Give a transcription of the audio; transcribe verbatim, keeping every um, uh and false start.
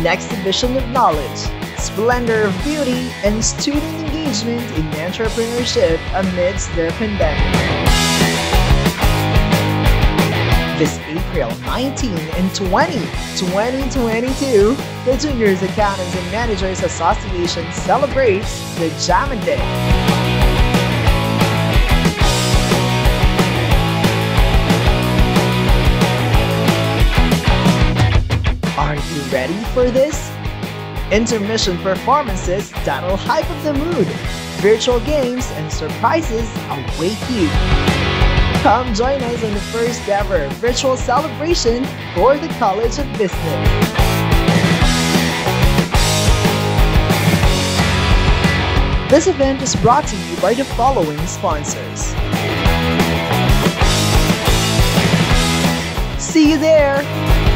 an exhibition of knowledge, splendor of beauty, and student engagement in entrepreneurship amidst the pandemic. This April nineteenth and twentieth, twenty twenty-two, the Juniors Accountants and Managers Association celebrates the JAMA Day. Are you ready for this? Intermission performances that'll hype up the mood, virtual games, and surprises await you. Come join us on the first ever virtual celebration for the College of Business. This event is brought to you by the following sponsors. See you there!